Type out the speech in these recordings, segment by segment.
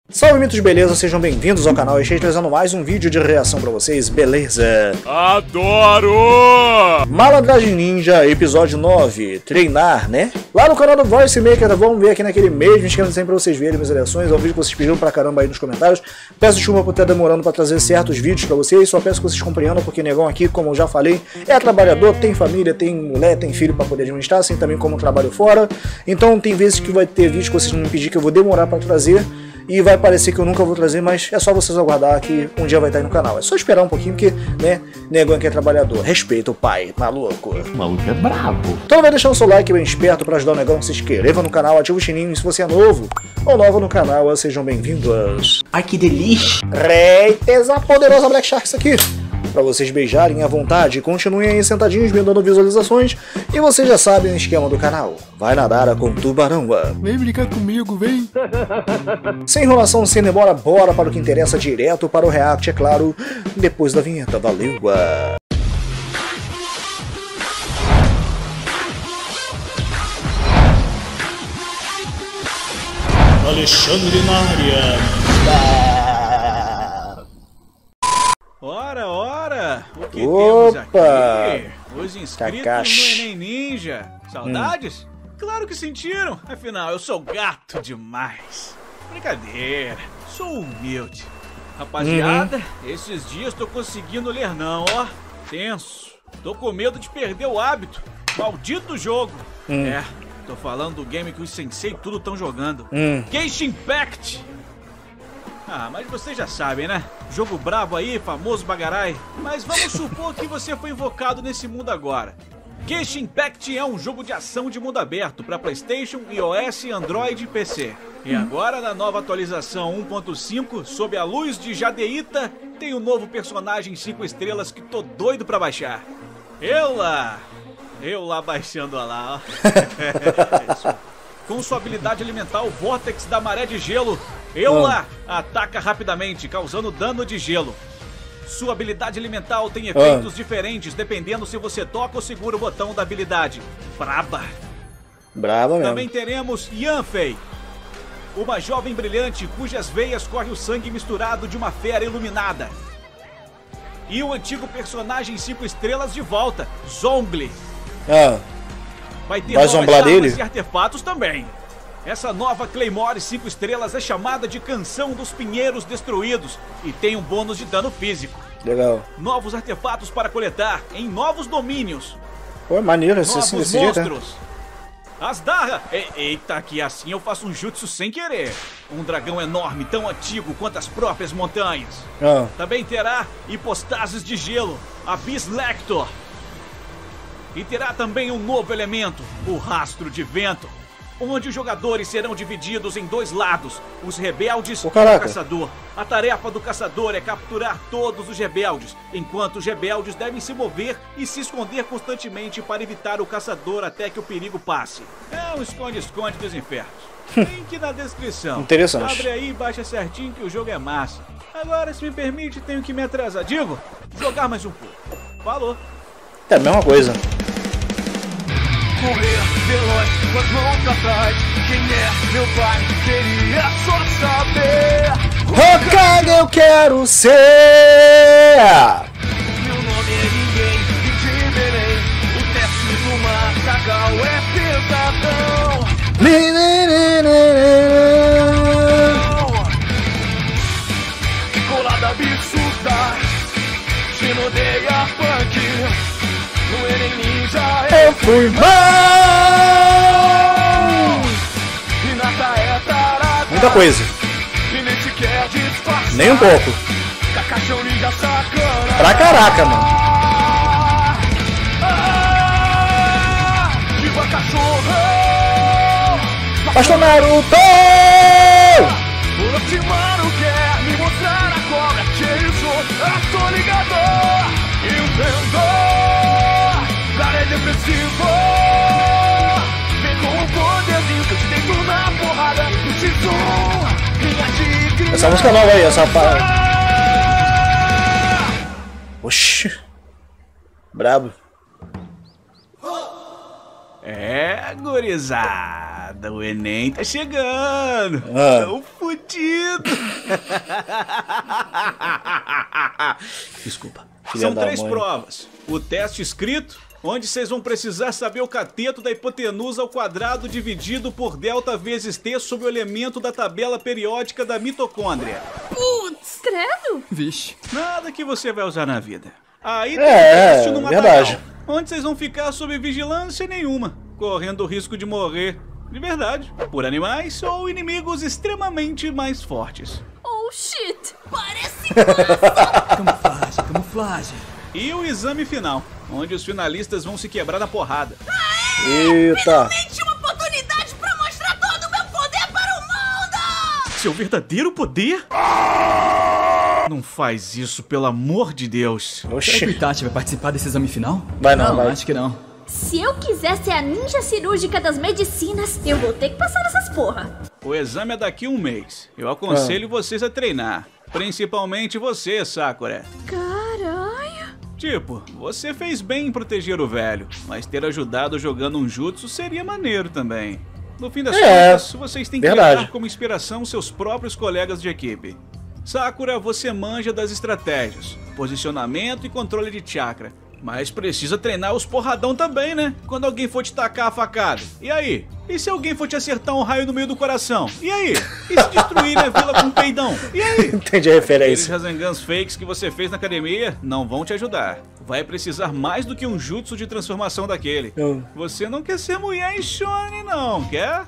Salve mitos, beleza? Sejam bem-vindos ao canal. Estou trazendo mais um vídeo de reação pra vocês, beleza? Adoro! Malandragem Ninja, episódio 9, treinar, né? Lá no canal do Voice Maker, vamos ver aqui naquele mesmo esquema sempre pra vocês verem minhas reações. É um vídeo que vocês pediram pra caramba aí nos comentários. Peço desculpa por estar demorando pra trazer certos vídeos pra vocês, só peço que vocês compreendam, porque Negão aqui, como eu já falei, é trabalhador, tem família, tem mulher, tem filho pra poder administrar, assim também como trabalho fora. Então tem vezes que vai ter vídeos que vocês não me pedir que eu vou demorar pra trazer. E vai parecer que eu nunca vou trazer, mas é só vocês aguardar que um dia vai estar aí no canal. É só esperar um pouquinho, porque, né, Negão aqui é trabalhador. Respeita o pai, maluco. O maluco é brabo. Então vai deixar o seu like bem esperto pra ajudar o Negão, se inscreva no canal, ativa o sininho. E se você é novo ou nova no canal, sejam bem-vindos. Ai, que delícia. Reiteza poderosa Black Shark isso aqui. Pra vocês beijarem à vontade, continuem aí sentadinhos me dando visualizações. E vocês já sabem o esquema do canal. Vai nadar com tubarão. Vem brincar comigo, vem. Sem enrolação, sem demora, bora para o que interessa, direto para o react, é claro, depois da vinheta. Valeu! Alexandre na área. Ora, o que Opa! temos aqui? Os inscritos Kakashi. no Enem Ninja. Saudades? Claro que sentiram, afinal eu sou gato demais. Brincadeira, sou humilde. Rapaziada, esses dias tô conseguindo ler não, ó. Tenso. Tô com medo de perder o hábito. Maldito jogo. É, tô falando do game que os sensei tudo tão jogando. Genshin Impact. Ah, mas vocês já sabem, né? Jogo brabo aí, famoso bagarai. Mas vamos supor que você foi invocado nesse mundo agora. Genshin Impact é um jogo de ação de mundo aberto para PlayStation, iOS, Android e PC. E agora, na nova atualização 1.5, sob a luz de Jadeita, tem um novo personagem 5 estrelas que tô doido pra baixar. Eu lá baixando lá, ó. Com sua habilidade elemental Vortex da Maré de Gelo, Eula ataca rapidamente, causando dano de gelo. Sua habilidade elemental tem efeitos diferentes dependendo se você toca ou segura o botão da habilidade. Braba! Braba mesmo. Também teremos Yanfei, uma jovem brilhante cujas veias corre o sangue misturado de uma fera iluminada. E o antigo personagem 5 estrelas de volta, Zhongli. Vai ter novas zomblar armas dele? e artefatos também. Essa nova Claymore 5 estrelas é chamada de Canção dos Pinheiros Destruídos e tem um bônus de dano físico. Legal. Novos artefatos para coletar em novos domínios. Pô, maneiro assim, Novos desse jeito, né? monstros. Asdarra! Eita, que assim eu faço um jutsu sem querer. Um dragão enorme, tão antigo quanto as próprias montanhas. Também terá hipostases de gelo, Abyss Lector. E terá também um novo elemento, o Rastro de Vento, onde os jogadores serão divididos em dois lados, os rebeldes e o caçador. A tarefa do caçador é capturar todos os rebeldes, enquanto os rebeldes devem se mover e se esconder constantemente para evitar o caçador até que o perigo passe. É um esconde-esconde dos infernos. Link na descrição. Interessante. Abre aí e baixa certinho que o jogo é massa. Agora, se me permite, tenho que me atrasar. Digo, jogar mais um pouco. Falou. É a mesma coisa. Correr veloz com as mãos atrás. Quem é meu pai? Queria só saber. Hokage eu quero ser. Meu nome é ninguém e de Belém. O teste do Matagal é pesadão. Colada absurda. Genodeia punk. No Enem Ninja Eu fui mal. e nada é tarada. Muita coisa. E nem sequer disfarça. Nem um pouco. Kakashi é um ninja sacana. Pra caraca, mano. Viva cachorro! Pastor Naruto! Orochimaru quer me mostrar a cobra que ele usou. Eu tô ligador, entendor. Cara é depressivo. Vem com o poderzinho que eu te deito na porrada do X1. Minha tigre. Essa música nova aí, essa parada. Oxi. Brabo. É, gurizada, o Enem tá chegando. Tão fudido. Desculpa. São 3 provas. O teste escrito, onde vocês vão precisar saber o cateto da hipotenusa ao quadrado dividido por delta vezes T sobre o elemento da tabela periódica da mitocôndria. Putz, credo. Vixe. Nada que você vai usar na vida. Aí tem o teste no matagal, verdade. onde vocês vão ficar sob vigilância nenhuma, correndo o risco de morrer, de verdade, por animais ou inimigos extremamente mais fortes. Oh, shit. Parece massa. Camuflagem. E o exame final, onde os finalistas vão se quebrar na porrada. Eita. Finalmente uma oportunidade pra mostrar todo o meu poder para o mundo. Seu verdadeiro poder? Não faz isso, pelo amor de Deus. Será que o Oxi. Itachi vai participar desse exame final? Vai não, vai. Acho que não. Se eu quiser ser a ninja cirúrgica das medicinas, eu vou ter que passar nessas porra. O exame é daqui a 1 mês. Eu aconselho vocês a treinar. Principalmente você, Sakura. Caralho. Tipo, você fez bem em proteger o velho, mas ter ajudado jogando um jutsu seria maneiro também. No fim das contas, vocês têm que verdade. levar como inspiração seus próprios colegas de equipe. Sakura, você manja das estratégias, posicionamento e controle de chakra. Mas precisa treinar os porradão também, né? Quando alguém for te tacar a facada. E aí? E se alguém for te acertar um raio no meio do coração? E aí? E se destruir a vila com um peidão? E aí? Entendi a Aqueles referência. Razangans fakes que você fez na academia não vão te ajudar. Vai precisar mais do que um jutsu de transformação daquele. Você não quer ser mulher em shonen, não, quer?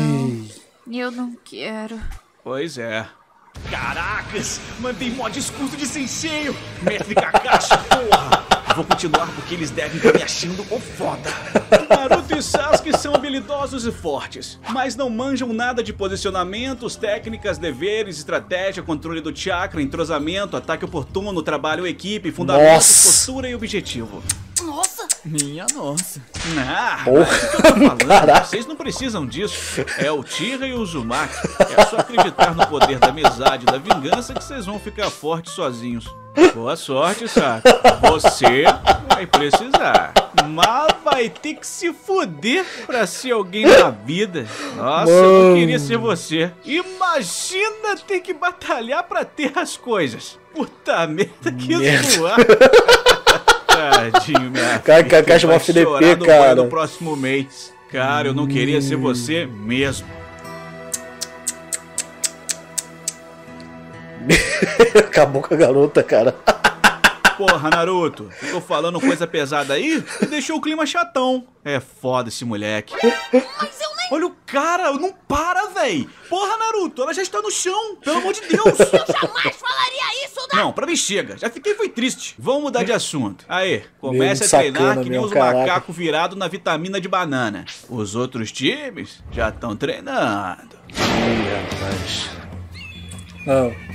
Eu não quero. Pois é. Caracas! Mandei mó discurso de senseio! Mestre Kakashi, porra! Vou continuar porque eles devem estar me achando o foda. Naruto e Sasuke são habilidosos e fortes, mas não manjam nada de posicionamentos, técnicas, deveres, estratégia, controle do chakra, entrosamento, ataque oportuno, trabalho equipe, fundamentos, Nossa. postura e objetivo. Nossa. Minha nossa. Ah, mas o que eu tô falando? Vocês não precisam disso. É o Tira e o Uzumaki. É só acreditar no poder da amizade e da vingança que vocês vão ficar fortes sozinhos. Boa sorte, Saka. Você vai precisar. Mas vai ter que se fuder pra ser alguém na vida. Nossa, eu não queria ser você. Imagina ter que batalhar pra ter as coisas. Puta merda, que zoar. Tadinho, minha Cara, filha, Kakashi é vai uma FDP, chorar no cara. banho no próximo mês. Cara, eu não queria ser você mesmo. Acabou com a garota, cara. Porra, Naruto, ficou falando coisa pesada aí e deixou o clima chatão. É foda esse moleque. Mas eu nem... Olha o cara, não para, véi. Porra, Naruto, ela já está no chão. Pelo amor de Deus. Eu jamais falaria isso da... Não, pra mim chega. Já fiquei foi triste. Vamos mudar de assunto. Aí, comece a Mesmo treinar sacana que nem mesmo, os caraca. macacos virados na vitamina de banana. Os outros times já estão treinando. Ih, rapaz. Não.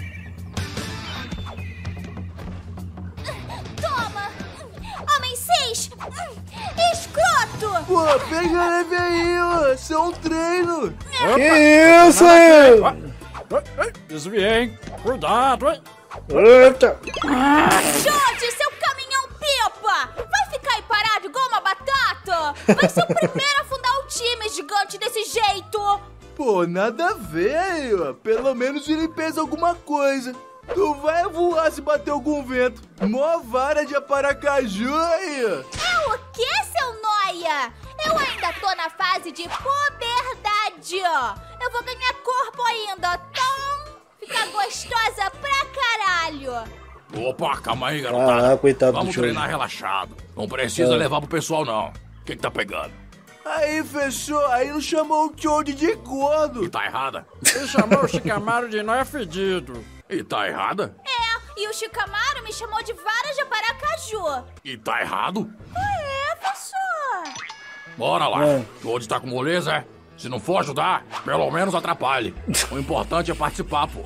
Toma. Homem 6. Escroto. Pô, pega leve aí, ó. Isso é um treino. Que isso aí? Desviei. Cuidado, hein? Eita. Jorge, seu caminhão pipa. Vai ficar aí parado igual uma batata? Vai ser o primeiro a fundar um time gigante desse jeito. Pô, nada a ver aí, ó. Pelo menos ele pesa alguma coisa. Tu vai voar se bater algum vento. Mó vara de Aparacaju aí, ó. É o que, seu noia? Eu ainda tô na fase de puberdade, ó. Eu vou ganhar corpo ainda, então... Fica gostosa pra caralho. Opa, calma aí, garotada. Ah, coitado Vamos do Choji. treinar relaxado. Não precisa levar pro pessoal, não. O que tá pegando? Aí, fechou. Aí não chamou o Choji de gordo. E tá errada? Ele chamou o Shikamaru de nó fedido. E tá errada? É, e o Shikamaru me chamou de vara de Aparacaju. E tá errado? É, professor. Bora lá. É. Hoje tá com moleza, é? Se não for ajudar, pelo menos atrapalhe. O importante é participar, pô.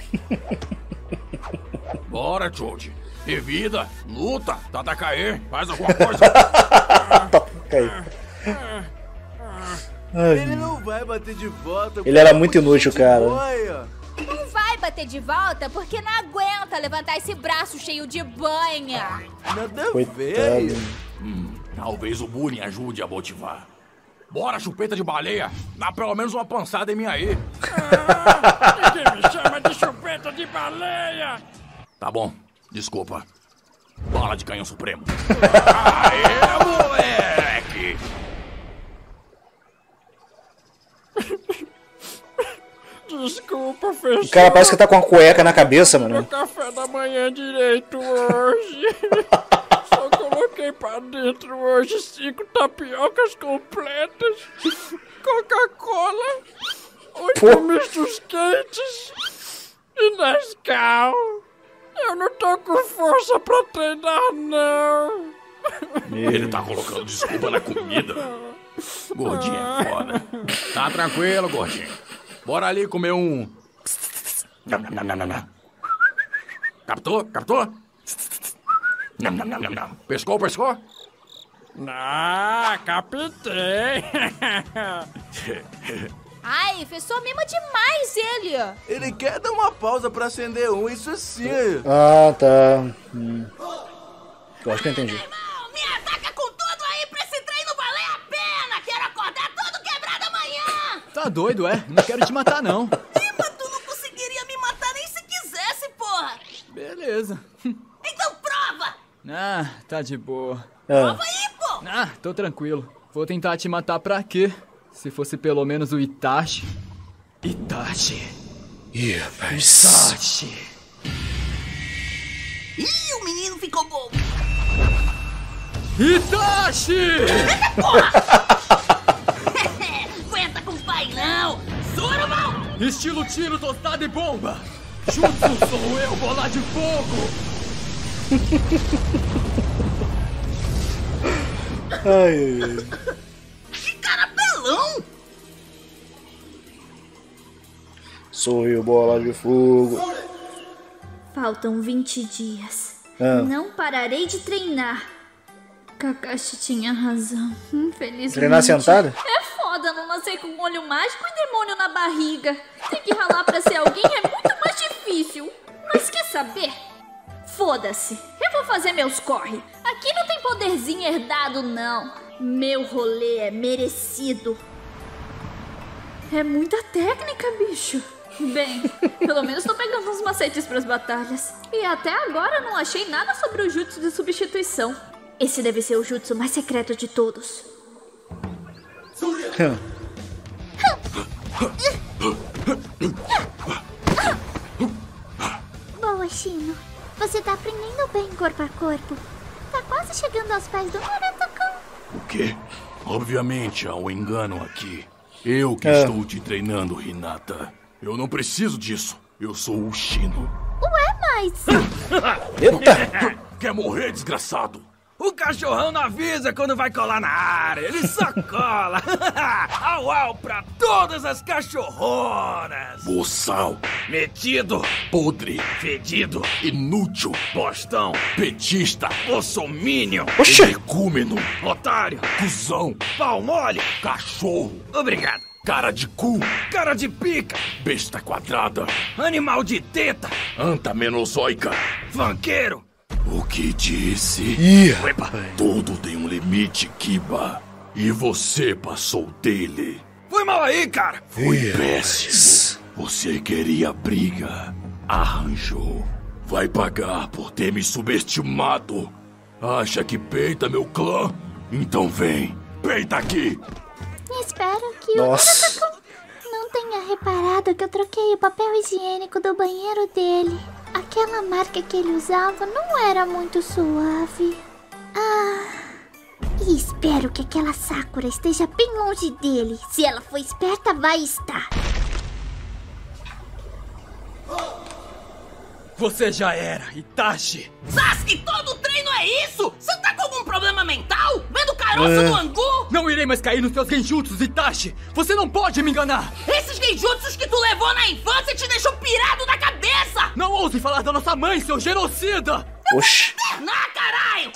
Bora, Choji. Revida, luta, Tatakae, faz alguma coisa. Caiu. Ele não vai bater de volta. Ele era muito inútil, cara. Olha. Não vai bater de volta porque não aguenta levantar esse braço cheio de banha. Nada a ver. Coitado. Talvez o bullying ajude a motivar. Bora, chupeta de baleia. Dá pelo menos uma pançada em mim aí. Ninguém me chama de chupeta de baleia. Tá bom, desculpa. Bala de canhão supremo. Aê, moleque! Desculpa, fechou. O cara parece que tá com a cueca na cabeça, mano. Meu café da manhã direito hoje. Só coloquei pra dentro hoje 5 tapiocas completas, Coca-Cola, 8 mistos quentes e Nescau. Eu não tô com força pra treinar, não. Ele tá colocando desculpa na comida. Gordinho é foda. Tá tranquilo, gordinho. Bora ali comer um... Nam, nam, nam, nam, nam. Captou? Captou? Nam, nam, nam, nam, nam. Pescou, pescou? Ah, captei. Ai, Fessou mima demais ele. Ele quer dar uma pausa pra acender um, isso sim. Ah, tá. Eu acho que eu entendi. Irmão, me ataca com tudo aí pra esse treino valer a pena. Quero acordar todo quebrado amanhã. Tá doido, é? Não quero te matar, não. Mas tu não conseguiria me matar nem se quisesse, porra. Beleza. Então prova. Ah, tá de boa. Prova aí, pô. Ah, tô tranquilo. Vou tentar te matar pra quê? Se fosse pelo menos o Itachi. Itachi. Itachi. Ih, o menino ficou bobo. Itachi! Aguenta com o pai, não. Surumão! Estilo tiro, tostada e bomba. Jutsu sou eu, bola de fogo. Ai, ai, ai. Que cara pelão! Sou eu, bola de fogo. Faltam 20 dias. Ah. Não pararei de treinar. Kakashi tinha razão. Infelizmente. Treinar sentada? É foda não nascer com um olho mágico e demônio na barriga. Ter que ralar pra ser alguém é muito mais difícil. Mas quer saber? Foda-se. Eu vou fazer meus corre. Aqui não tem poderzinho herdado, não. Meu rolê é merecido. É muita técnica, bicho. Bem, pelo menos tô pegando uns macetes pras batalhas. E até agora não achei nada sobre o jutsu de substituição. Esse deve ser o jutsu mais secreto de todos. Boa, Shino. Você tá aprendendo bem corpo a corpo. Tá quase chegando aos pés do Naruto-kun. O quê? Obviamente há um engano aqui. Eu que estou te treinando, Hinata. Eu não preciso disso. Eu sou o Shino. Ué, mas... Eita! Quer morrer, desgraçado? O cachorrão não avisa quando vai colar na área, ele só cola. Au, au pra todas as cachorronas. Boçal, Metido, podre, fedido, inútil, postão, petista, bolsominion, Oxi! energúmeno, otário, cuzão, pau mole. cachorro, Obrigado. cara de cu, Cara de pica, besta quadrada, animal de teta, anta menozoica. funkeiro. O que disse? Ih, Epa, Tudo tem um limite, Kiba. E você passou dele. foi mal aí, cara. Foi péssimo. Você queria briga. Arranjou. Vai pagar por ter me subestimado. Acha que peita meu clã? Então vem. Peita aqui. Espero que Nossa. o Naruto-kun não tenha reparado que eu troquei o papel higiênico do banheiro dele. Aquela marca que ele usava não era muito suave. E espero que aquela Sakura esteja bem longe dele. Se ela for esperta, vai estar. Você já era, Itachi. Sasuke, todo treino é isso? Você tá com algum problema mental? Vendo caroço no angu? Não irei mais cair nos seus genjutsus, Itachi. Você não pode me enganar. Esses genjutsus que tu levou na infância te deixou pirado da cabeça! Não ouse falar da nossa mãe, seu genocida. Oxi. Na caralho!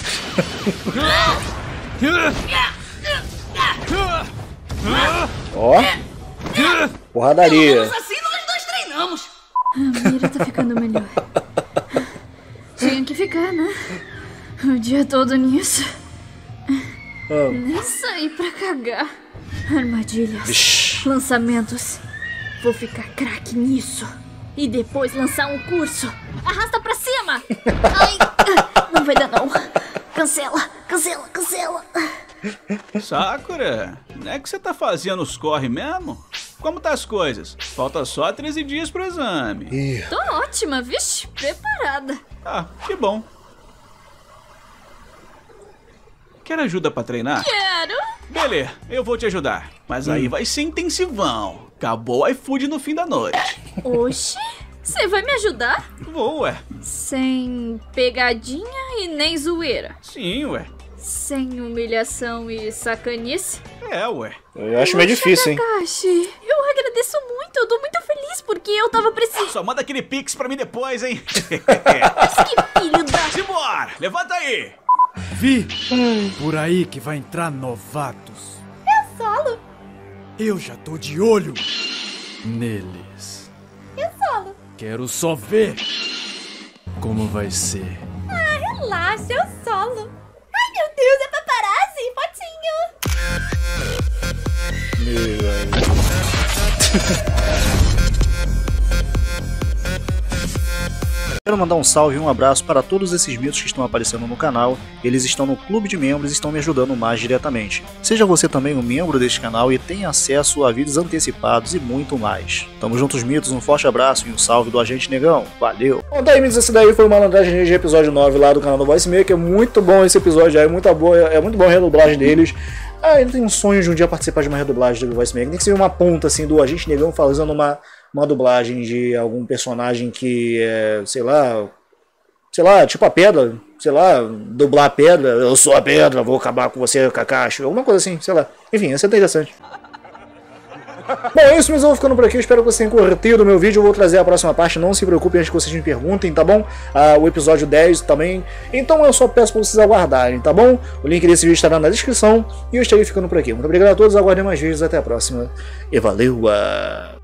Ó. Porradaria. Pelo menos assim nós dois treinamos. A mira tá ficando melhor. Tinha que ficar, né? O dia todo nisso. Nem saí pra cagar. Armadilhas. Lançamentos. Vou ficar craque nisso. E depois lançar um curso. Arrasta pra cima! Ai, não vai dar não. Cancela, cancela, cancela. Sakura, não é que você tá fazendo os corre mesmo? Como tá as coisas? Falta só 13 dias pro exame. Tô ótima, vixe, preparada. Ah, que bom. Quer ajuda pra treinar? Quero. Beleza, eu vou te ajudar. Mas aí vai ser intensivão. Acabou o iFood no fim da noite. Oxi, você vai me ajudar? Vou, ué. Sem pegadinha e nem zoeira. Sim, ué. Sem humilhação e sacanice? É, ué. Eu acho meio difícil, hein? Kakashi, eu agradeço muito, eu tô muito feliz porque eu tava precisando. Só manda aquele pix pra mim depois, hein? Mas que filho da... Simbora, levanta aí. Vi por aí que vai entrar novatos. Eu solo. Eu já tô de olho neles. Eu solo. Quero só ver como vai ser. Ah, relaxa, eu solo. Ai, meu Deus, é paparazzi, fotinho. Quero mandar um salve e um abraço para todos esses mitos que estão aparecendo no canal. Eles estão no clube de membros e estão me ajudando mais diretamente. Seja você também um membro deste canal e tenha acesso a vídeos antecipados e muito mais. Tamo juntos, mitos, um forte abraço e um salve do Agente Negão. Valeu! Bom, daí, mitos, esse daí foi o Malandragem de episódio 9 lá do canal do Voice Maker. É muito bom esse episódio aí, muito bom a redublagem deles. Ah, ele tem um sonho de um dia participar de uma redublagem do Voice Maker. Tem que ser uma ponta assim do Agente Negão fazendo uma dublagem de algum personagem que é, sei lá, tipo a Pedra, sei lá, dublar a Pedra, eu sou a Pedra, vou acabar com você, Kakashi, alguma coisa assim, sei lá. Enfim, isso é interessante. Bom, é isso, mas eu vou ficando por aqui, eu espero que vocês tenham curtido o meu vídeo, eu vou trazer a próxima parte, não se preocupem antes que vocês me perguntem, tá bom? O episódio 10 também, então eu só peço para vocês aguardarem, tá bom? O link desse vídeo estará na descrição e eu estarei ficando por aqui. Muito obrigado a todos, aguardem mais vídeos, até a próxima e valeu!